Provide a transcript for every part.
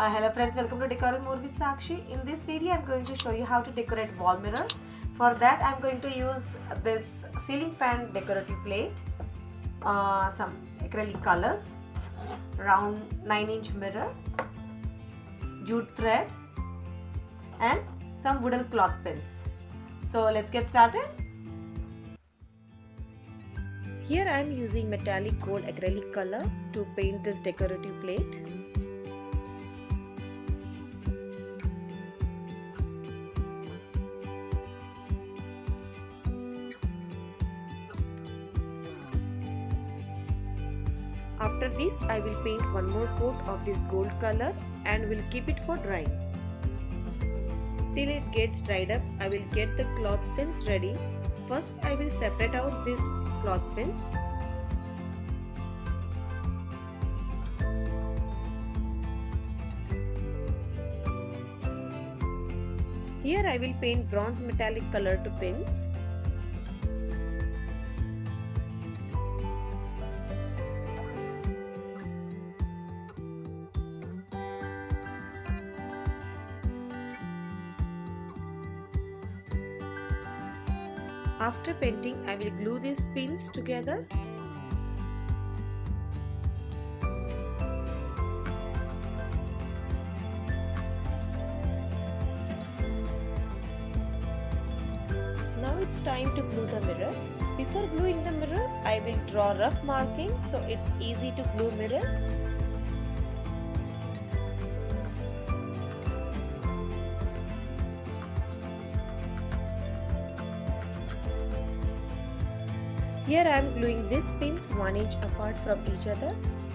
Hello friends, welcome to Decorative More with Sakshi. In this video I am going to show you how to decorate wall mirrors. For that I am going to use this ceiling fan decorative plate, some acrylic colors, round 9-inch mirror, jute thread and some wooden cloth pins. So let's get started. Here I am using metallic gold acrylic color to paint this decorative plate. After this, I will paint one more coat of this gold color and will keep it for drying. Till it gets dried up, I will get the cloth pins ready. First, I will separate out these cloth pins. Here I will paint bronze metallic color to pins. After painting, I will glue these pins together. Now it's time to glue the mirror. Before gluing the mirror, I will draw rough markings so it's easy to glue mirror. Here I am gluing these pins 1 inch apart from each other.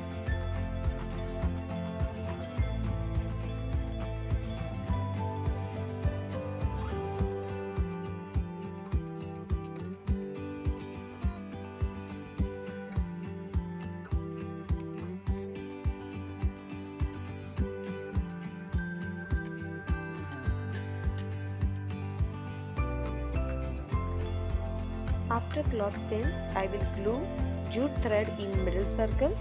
After cloth pins, I will glue jute thread in middle circle.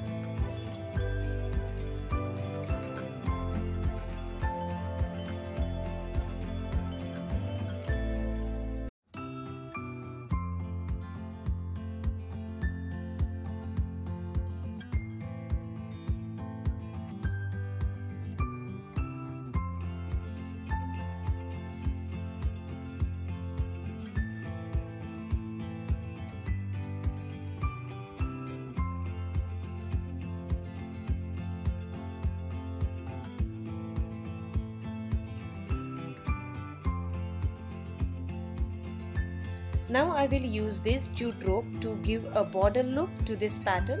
Now I will use this jute rope to give a border look to this pattern.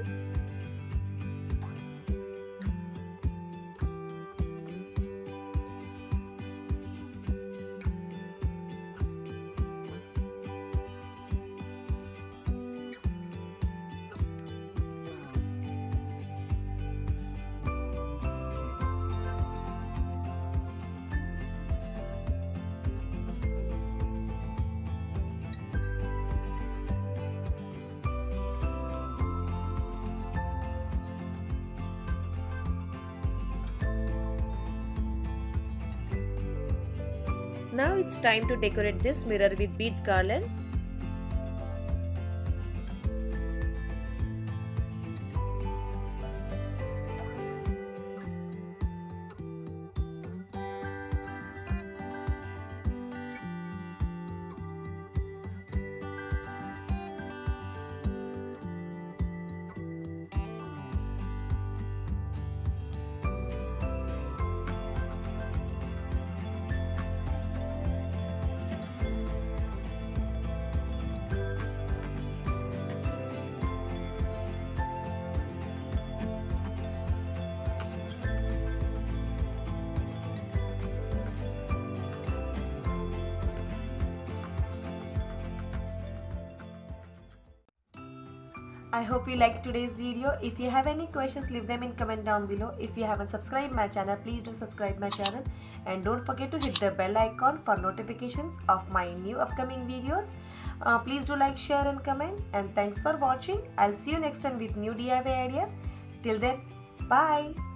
Now it's time to decorate this mirror with beads garland. I hope you liked today's video. If you have any questions, leave them in comment down below. If you haven't subscribed my channel, please do subscribe my channel and don't forget to hit the bell icon for notifications of my new upcoming videos. Please do like, share and comment, and thanks for watching. I'll see you next time with new DIY ideas. Till then, bye.